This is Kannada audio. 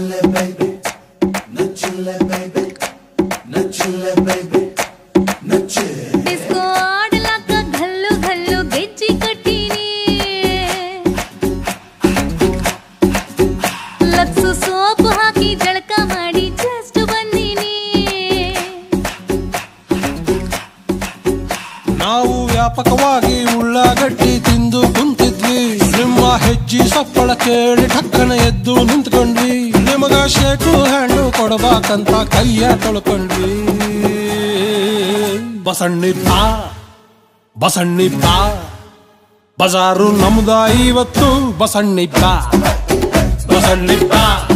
ಡಿಸ್ಕೋ ಆಡಲಾಕ ಘಲ್ಲು ಘಲ್ಲು ಗೆಜ್ಜಿ ಕಟ್ಟೀನಿ ಲಕ್ಸು ಸೋಪು ಹಾಕಿ ಜಳಕ ಮಾಡಿ ಜಸ್ಟ್ ಬಂದೀನಿ ನಾವು ವ್ಯಾಪಕವಾಗಿ ಉಳ್ಳಾಗಡ್ಡಿ ತಿಂದು ಕುಂತಿದ್ವಿ ನಿಮ್ಮ ಹೆಜ್ಜಿ ಸಪ್ಪಳ ಕೇಳಿ ಠಕ್ಕನ ಎದ್ದು ನಿಂತ್ಕೊಂಡ್ವಿ ನಿಮಗ ಶೇಕು ಹ್ಯಾಂಡು ಕೊಡಬೇಕಂತ ಕೈಯ ತೊಳ್ಕೊಂಡ್ವಿ ಬಸಣ್ಣಿ ಬಾ ಬಸಣ್ಣಿ ಬಾ ಬಜಾರು ನಮ್ದ ಇವತ್ತು ಬಸಣ್ಣಿ ಬಾ ಬಸಣ್ಣಿ ಬಾ